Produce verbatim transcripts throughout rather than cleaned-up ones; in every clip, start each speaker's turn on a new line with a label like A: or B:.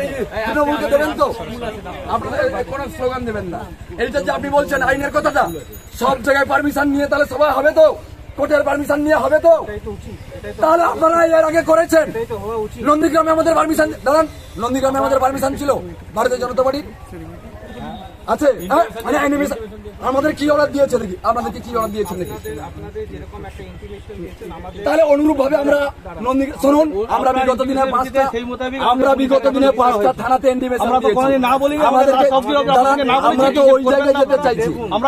A: তৃণমূলকে দেবেন তো? আপনারা কোন স্লোগান দেবেন না। এইটা যে আপনি বলছেন আইনের কথাটা, সব জায়গায় পারমিশন নিয়ে তাহলে সভা হবে তো? কোর্টের পারমিশন নিয়ে হবে তো? তাহলে আপনারা এর আগে করেছেন। নন্দীগ্রামে আমাদের পারমিশন, দাঁড়ান, নন্দীগ্রামে আমাদের পারমিশন ছিল ভারতীয় জনতা পার্টির আছে। আমাদের কি অর্ডার দিয়েছে দেখি, আপনাদেরকে কি অর্ডার দিয়েছেন দেখি। তাহলে অনুরূপ ভাবে আমরা নন্দী, শুনুন, আমরা বিগত দিনে পাঁচটা আমরা বিগত দিনে পাঁচটা থানাতে ইন্টিমেশন আমরা তো ওই জায়গায় যেতে চাইছি। আমরা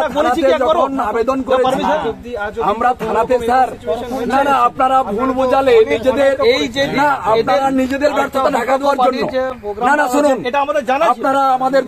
A: আবেদন করেছি আমরা থানাতে। স্যার না না, আপনারা ভুল বোঝালে নিজেদের, এই যে না আপনারা নিজেদের ব্যর্থতা ঢাকা দেওয়ার জন্য। না না শুনুন, আপনারা আমাদের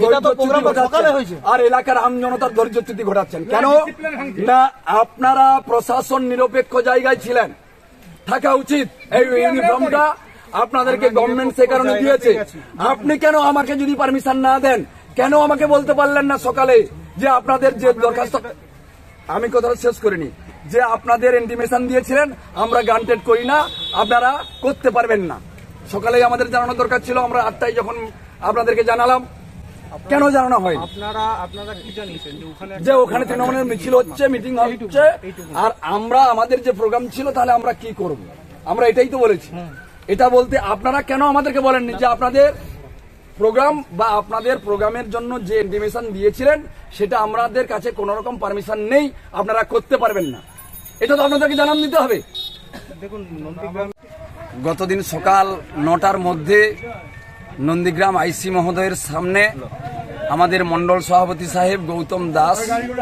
A: আর এলাকার আম জনতার ধৈর্যচ্যুতি ঘটাচ্ছেন কেন? না, আপনারা প্রশাসন নিরপেক্ষ জায়গায় ছিলেন, থাকা উচিত। এই ইউনিফর্মটা আপনাদেরকে গভর্নমেন্ট সে কারণে দিয়েছে। আপনি কেন আমাকে যদি পারমিশন না দেন, কেন আমাকে বলতে পারলেন না সকালে যে আপনাদের যে দরখাস্ত, আমি কথাটা শেষ করিনি, যে আপনাদের ইন্টিমেশন দিয়েছিলেন আমরা গ্রান্টেড করি না, আপনারা করতে পারবেন না। সকালেই আমাদের জানানো দরকার ছিল। আমরা আটটায় যখন আপনাদেরকে জানালাম, কেন জানানো হয়? আপনারা আপনারা কি জানিয়েছেন যে ওখানে তৃণমূলের মিছিল হচ্ছে, মিটিং হচ্ছে, আর আমরা আমাদের যে প্রোগ্রাম ছিল তাহলে আমরা কি করব? আমরা এটাই তো বলেছি। এটা বলতে আপনারা কেন আমাদেরকে বলেননি যে আপনাদের প্রোগ্রাম বা আপনাদের প্রোগ্রামের জন্য যে ইন্টিমেশন দিয়েছিলেন সেটা আমাদের কাছে কোন রকম পারমিশন নেই, আপনারা করতে পারবেন না? এটা তো আপনাদেরকে জানান দিতে হবে। দেখুন, গতদিন সকাল নটার মধ্যে নন্দীগ্রাম আইসি মহোদয়ের সামনে আমাদের মন্ডল সভাপতি সাহেব গৌতম দাস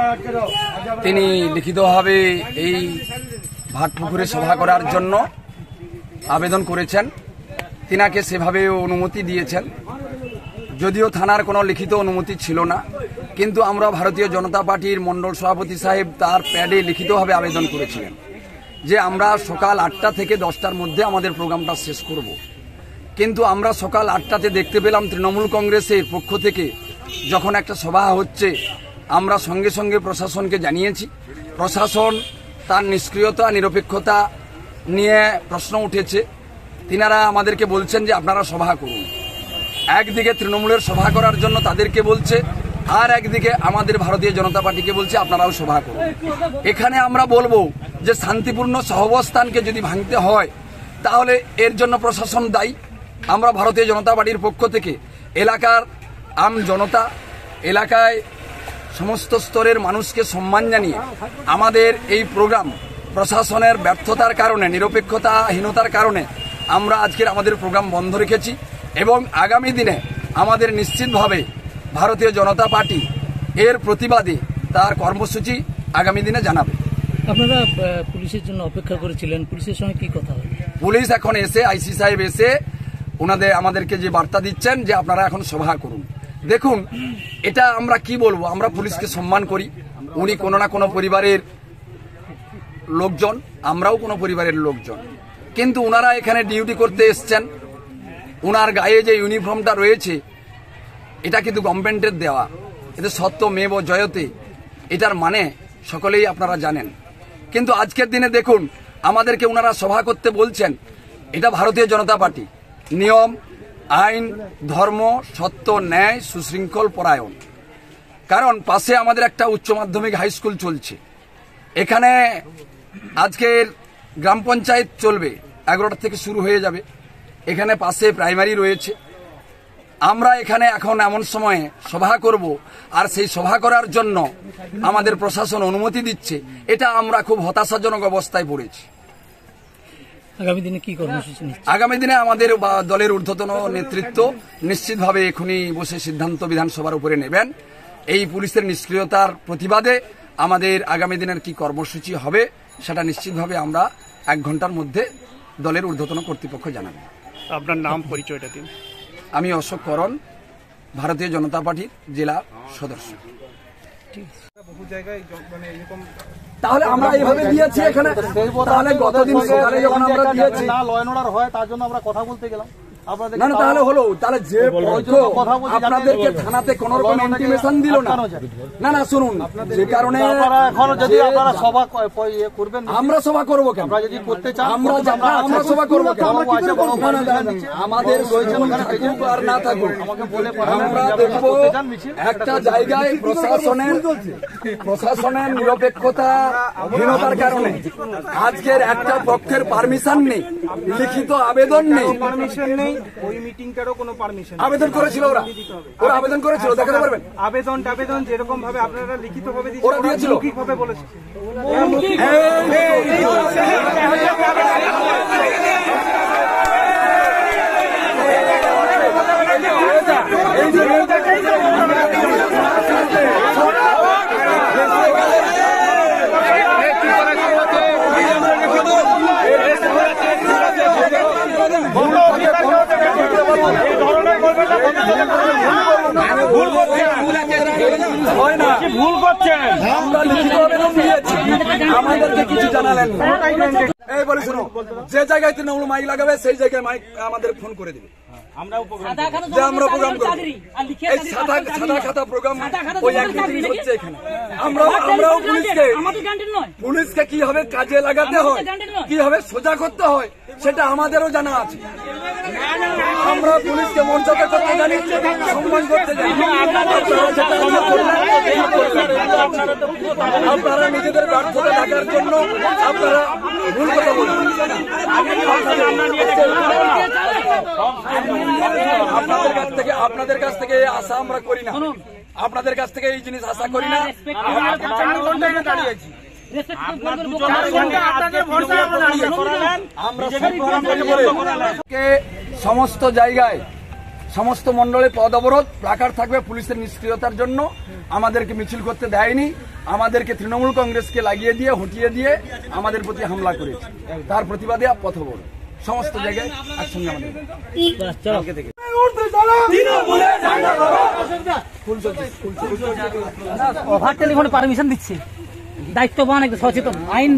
A: তিনি লিখিতভাবে এই ভাটপুকুরে সভা করার জন্য আবেদন করেছেন। তিনাকে সেভাবে অনুমতি দিয়েছেন, যদিও থানার কোনো লিখিত অনুমতি ছিল না, কিন্তু আমরা ভারতীয় জনতা পার্টির মন্ডল সভাপতি সাহেব তার প্যাডে লিখিতভাবে আবেদন করেছিলেন যে আমরা সকাল আটটা থেকে দশটার মধ্যে আমাদের প্রোগ্রামটা শেষ করব। কিন্তু আমরা সকাল আটটাতে দেখতে পেলাম তৃণমূল কংগ্রেসের পক্ষ থেকে যখন একটা সভা হচ্ছে, আমরা সঙ্গে সঙ্গে প্রশাসনকে জানিয়েছি। প্রশাসন তার নিষ্ক্রিয়তা নিরপেক্ষতা নিয়ে প্রশ্ন উঠেছে। তিনারা আমাদেরকে বলছেন যে আপনারা সভা করুন। একদিকে তৃণমূলের সভা করার জন্য তাদেরকে বলছে, আর একদিকে আমাদের ভারতীয় জনতা পার্টিকে বলছে আপনারাও সভা করুন। এখানে আমরা বলবো যে শান্তিপূর্ণ সহাবস্থানকে যদি ভাঙতে হয় তাহলে এর জন্য প্রশাসন দায়ী। আমরা ভারতীয় জনতা পার্টির পক্ষ থেকে এলাকার আম জনতা, এলাকায় সমস্ত স্তরের মানুষকে সম্মান জানিয়ে আমাদের এই প্রোগ্রাম প্রশাসনের ব্যর্থতার কারণে, নিরপেক্ষতাহীনতার কারণে আমরা আজকের আমাদের প্রোগ্রাম বন্ধ রেখেছি এবং আগামী দিনে আমাদের নিশ্চিতভাবে ভারতীয় জনতা পার্টি এর প্রতিবাদে তার কর্মসূচি আগামী দিনে জানাবে।
B: আপনারা পুলিশের জন্য অপেক্ষা করেছিলেন, পুলিশের সঙ্গে কি কথা হলো?
A: পুলিশ এখন এসে, আইসি সাহেব এসে ওনাদের আমাদেরকে যে বার্তা দিচ্ছেন যে আপনারা এখন সভা করুন। দেখুন, এটা আমরা কি বলবো, আমরা পুলিশকে সম্মান করি। উনি কোনো না কোনো পরিবারের লোকজন, আমরাও কোনো পরিবারের লোকজন, কিন্তু ওনারা এখানে ডিউটি করতে এসছেন। ওনার গায়ে যে ইউনিফর্মটা রয়েছে এটা কিন্তু গভর্নমেন্টের দেওয়া, এতে সত্য মেব জয়তে, এটার মানে সকলেই আপনারা জানেন। কিন্তু আজকের দিনে দেখুন আমাদেরকে ওনারা সভা করতে বলছেন। এটা ভারতীয় জনতা পার্টি, নিয়ম, আইন, ধর্ম, সত্য, ন্যায়, সুশৃঙ্খল পরায়ণ। কারণ পাশে আমাদের একটা উচ্চ মাধ্যমিক হাই স্কুল চলছে, এখানে আজকের গ্রাম পঞ্চায়েত চলবে, এগারোটা থেকে শুরু হয়ে যাবে। এখানে পাশে প্রাইমারি রয়েছে। আমরা এখানে এখন এমন সময়ে সভা করব, আর সেই সভা করার জন্য আমাদের প্রশাসন অনুমতি দিচ্ছে, এটা আমরা খুব হতাশাজনক অবস্থায় পড়েছি।
B: আগামী দিনে কি কর্মসূচি?
A: আগামী দিনে আমাদের দলের ঊর্ধ্বতন নেতৃত্ব নিশ্চিতভাবে এখনই বসে সিদ্ধান্ত বিধানসভার উপরে নেবেন। এই পুলিশের নিষ্ক্রিয়তার প্রতিবাদে আমাদের আগামী দিনের কি কর্মসূচি হবে সেটা নিশ্চিতভাবে আমরা এক ঘন্টার মধ্যে দলের ঊর্ধ্বতন কর্তৃপক্ষ জানাবে।
C: আপনার নাম, পরিচয়টা দিন।
A: আমি অশোক করণ, ভারতীয় জনতা পার্টির জেলা সদস্য। তাহলে আমরা এইভাবে দিয়েছি এখানে, তাহলে গতদিন সকালে যখন আমরা দিয়েছি
C: না ল অ্যান্ড অর্ডার হয় তার জন্য আমরা কথা বলতে গেলাম।
A: না না তাহলে হলো, তাহলে যে আপনাদেরকে থানাতে কোন রকম ইন্টিমেশন দিল না, না না শুনুন, যে কারণে
D: যদি আপনারা সভা করবেন,
A: আমরা সভা করবো কেন,
D: যদি করতে চান
A: আমরা আমরা সভা করবো কেন, আমাদের থাকুক আর না থাকুক, আমরা দেখবো একটা জায়গায় প্রশাসনের প্রশাসনের নিরপেক্ষতা হীনতার কারণে আজকের একটা পক্ষের পারমিশন নেই, লিখিত আবেদন নেই,
E: পারমিশন নেই, ওই মিটিংটারও কোনো পারমিশন
A: আবেদন করেছিল ওরা ওরা আবেদন করেছিল, দেখাতে পারবেন
E: আবেদন টাবেদন যেরকম ভাবে আপনারা লিখিত ভাবে
A: ওরা দিয়েছিল,
E: মৌখিক ভাবে বলেছে।
A: ভুল করছেন, আমরা লিখিত আবেদন দিয়েছি, আমাদেরকে কিছু জানালেন না। এই বলে শুনো, যে জায়গায় তৃণমূল মাইক লাগাবে সেই জায়গায় মাইক আমাদের ফোন করে দিবে, আমরা প্রোগ্রাম করবো। এই সাদা সাদা খাতা প্রোগ্রাম ওই একই জিনিস হচ্ছে এখানে। আমরা আমরাও পুলিশকে পুলিশকে কিভাবে কাজে লাগাতে হয়, কিভাবে সোজা করতে হয় সেটা আমাদেরও জানা আছে। আমরা পুলিশকে মর্যাদা করতে জানি, সম্মান করতে জানি। আপনারা নিজেদের ব্যর্থতা ঢাকার জন্য আপনারা ভুল কথা বলছেন। আপনাদের কাছ থেকে আপনাদের কাছ থেকে আশা আমরা করি না, আপনাদের কাছ থেকে এই জিনিস আশা করি না। সমস্ত জায়গায় সমস্ত মন্ডলে পদ অবরোধ, প্লাকার্ড থাকবে পুলিশের নিষ্ক্রিয়তার জন্য। আমাদেরকে মিছিল করতে দেয়নি, আমাদেরকে তৃণমূল কংগ্রেসকে লাগিয়ে দিয়ে হটিয়ে দিয়ে আমাদের প্রতি হামলা করেছে, তার প্রতিবাদে পথ অবরোধ সমস্ত জায়গায় একসঙ্গে আমাদের থেকে।
B: ওভার টেলিফোনে পারমিশন দিচ্ছে, দায়িত্ববান একটা সচেতন আইন।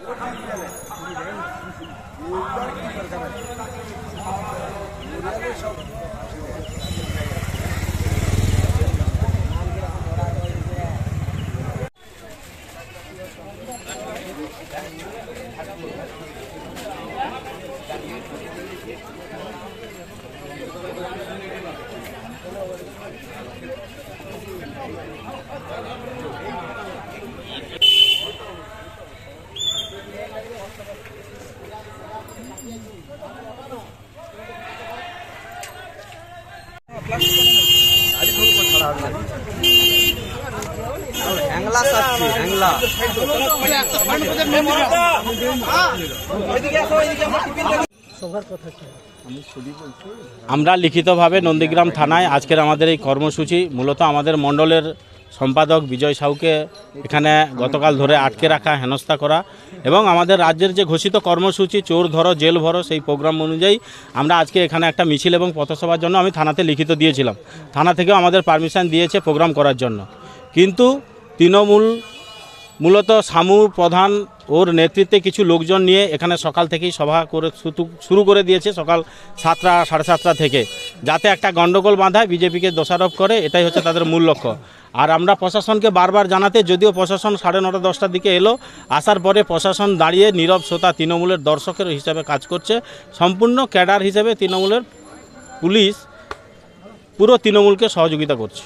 F: আমরা লিখিতভাবে নন্দীগ্রাম থানায় আজকের আমাদের এই কর্মসূচি মূলত আমাদের মণ্ডলের সম্পাদক বিজয় সাউকে এখানে গতকাল ধরে আটকে রাখা, হেনস্থা করা এবং আমাদের রাজ্যের যে ঘোষিত কর্মসূচি চোর ধরো জেল ভরো, সেই প্রোগ্রাম অনুযায়ী আমরা আজকে এখানে একটা মিছিল এবং পথসভার জন্য আমি থানাতে লিখিত দিয়েছিলাম। থানা থেকেও আমাদের পারমিশন দিয়েছে প্রোগ্রাম করার জন্য, কিন্তু তৃণমূল মূলত সামু প্রধান ওর নেতৃত্বে কিছু লোকজন নিয়ে এখানে সকাল থেকেই সভা করে শুরু করে দিয়েছে, সকাল সাতটা সাড়ে সাতটা থেকে, যাতে একটা গণ্ডগোল বাঁধায়, বিজেপিকে দোষারোপ করে, এটাই হচ্ছে তাদের মূল লক্ষ্য। আর আমরা প্রশাসনকে বারবার জানাতে, যদিও প্রশাসন সাড়ে নটা দশটার দিকে এলো, আসার পরে প্রশাসন দাঁড়িয়ে নীরব শ্রোতা তৃণমূলের দর্শকের হিসাবে কাজ করছে। সম্পূর্ণ ক্যাডার হিসেবে তৃণমূলের পুলিশ পুরো তৃণমূলকে সহযোগিতা করছে।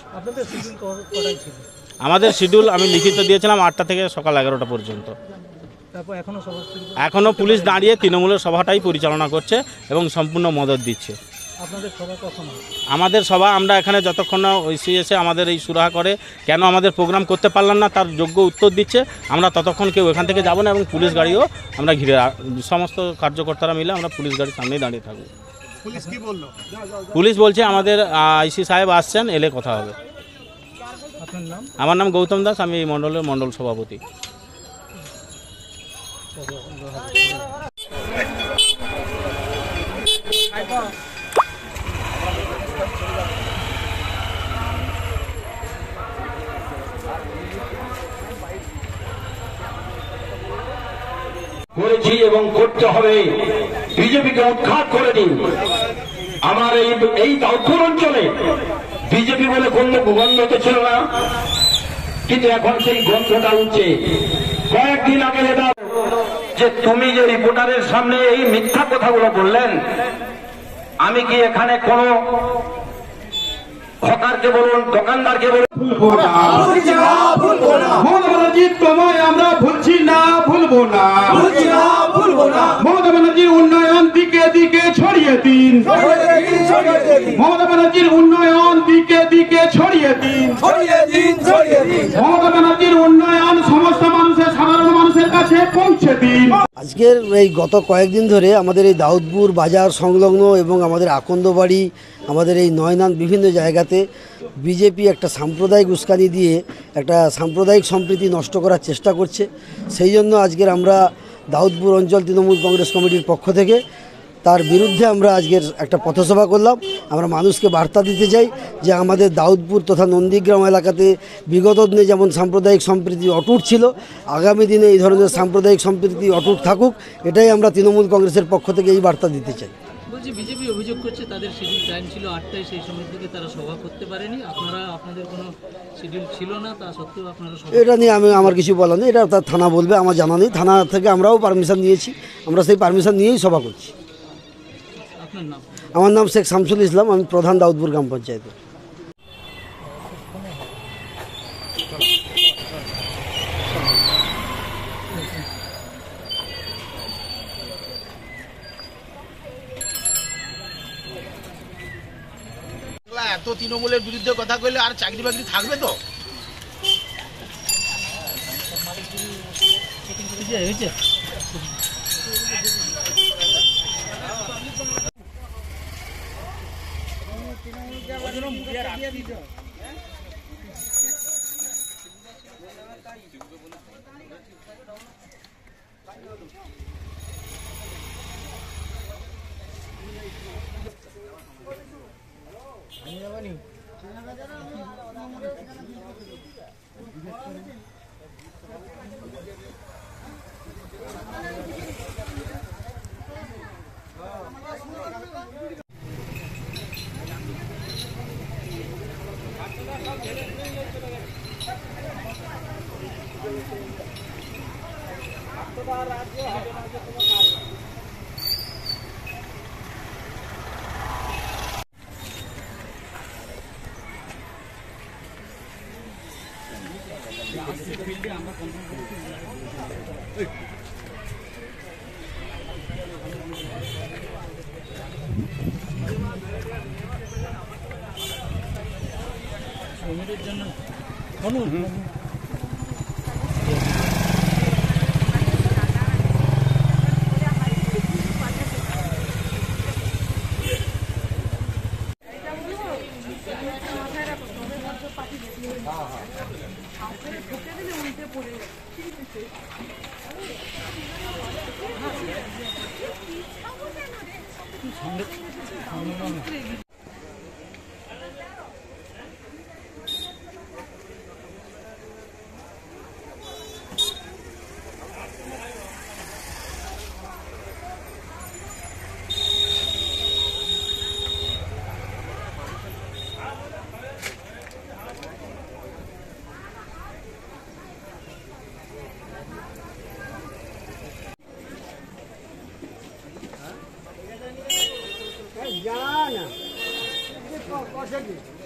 F: আমাদের শিডিউল আমি লিখিত দিয়েছিলাম আটটা থেকে সকাল এগারোটা পর্যন্ত। এখনও পুলিশ দাঁড়িয়ে তৃণমূলের সভাটাই পরিচালনা করছে এবং সম্পূর্ণ মদত দিচ্ছে। আমাদের সভা আমরা এখানে যতক্ষণ না ঐসি এসে আমাদের এই সুরাহা করে কেন আমাদের প্রোগ্রাম করতে পারলাম না তার যোগ্য উত্তর দিচ্ছে, আমরা ততক্ষণ কেউ এখান থেকে যাব না এবং পুলিশ গাড়িও আমরা ঘিরে, সমস্ত কার্যকর্তারা মিলে আমরা পুলিশ গাড়ির সামনেই দাঁড়িয়ে থাকবো।
C: পুলিশ কি বললো?
F: পুলিশ বলছে আমাদের আইসি সাহেব আসছেন, এলে কথা হবে। আমার নাম গৌতম দাস, আমি এই মণ্ডলের মণ্ডল সভাপতি।
G: করেছি এবং করতে হবে, বিজেপিকে উৎখাত করে দিন। আমার এই এই দাউদপুর অঞ্চলে বিজেপি বলে কোনো গন্ধ তো ছিল না, কিন্তু এখন সেই গন্ধটা উঠছে। কয়েকদিন আগে যেটা যে তুমি যে রিপোর্টারের সামনে এই মিথ্যা কথাগুলো বললেন, আমি কি এখানে কোন হকারকে বলুন, দোকানদারকে বলুন,
H: তোমায় আমরা ভুলছি না, ভুলবো না, মমতা ব্যানার্জির উন্নয়ন দিকে দিকে ছড়িয়ে দিন, মমতা ব্যানার্জির উন্নয়ন দিকে দিকে ছড়িয়ে দিন, মমতা ব্যানার্জির উন্নয়ন সমস্ত মানুষের, সাধারণ মানুষের কাছে পৌঁছে দিন।
I: আজকের এই গত কয়েকদিন ধরে আমাদের এই দাউদপুর বাজার সংলগ্ন এবং আমাদের আকন্দবাড়ি, আমাদের এই নয়নান বিভিন্ন জায়গাতে বিজেপি একটা সাম্প্রদায়িক উস্কানি দিয়ে একটা সাম্প্রদায়িক সম্প্রীতি নষ্ট করার চেষ্টা করছে। সেই জন্য আজকের আমরা দাউদপুর অঞ্চল তৃণমূল কংগ্রেস কমিটির পক্ষ থেকে তার বিরুদ্ধে আমরা আজকের একটা পথসভা করলাম। আমরা মানুষকে বার্তা দিতে চাই যে আমাদের দাউদপুর তথা নন্দীগ্রাম এলাকাতে বিগত দিনে যেমন সাম্প্রদায়িক সম্প্রীতি অটুট ছিল, আগামী দিনে এই ধরনের সাম্প্রদায়িক সম্প্রীতি অটুট থাকুক, এটাই আমরা তৃণমূল কংগ্রেসের পক্ষ থেকে এই বার্তা দিতে চাই।
B: বলছি বিজেপি অভিযোগ করছে তাদের শিডিউল টাইম ছিল আটটায়, সেই সময় থেকে তারা সভা করতে পারেনি, আপনারা আপনাদের কোনো শিডিউল ছিল না, তা সত্ত্বেও আপনারা সভা।
I: এটা নিয়ে আমি আমার কিছু বলা নেই, এটা তার থানা বলবে, আমার জানা নেই। থানা থেকে আমরাও পারমিশন নিয়েছি, আমরা সেই পারমিশন নিয়েই সভা করছি।
B: আপনার নাম?
I: আমার নাম শেখ শামসুল ইসলাম, আমি প্রধান দাউদপুর গ্রাম পঞ্চায়েতের।
J: এত তৃণমূলের বিরুদ্ধে কথা কইলে আর চাকরি বাকরি থাকবে তো?
I: জানা